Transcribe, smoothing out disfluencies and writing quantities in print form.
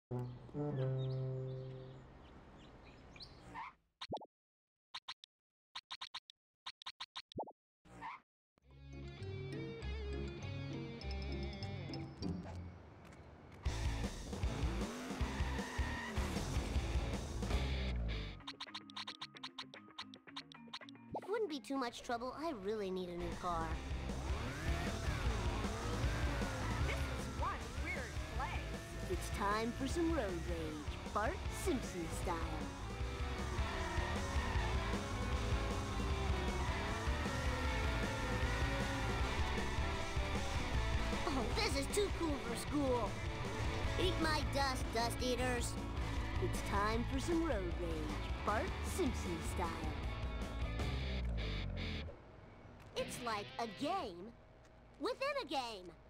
It wouldn't be too much trouble. I really need a new car. This is one weird place. It's time for some road rage, Bart Simpson style. Oh, this is too cool for school. Eat my dust, dust eaters. It's time for some road rage, Bart Simpson style. It's like a game within a game.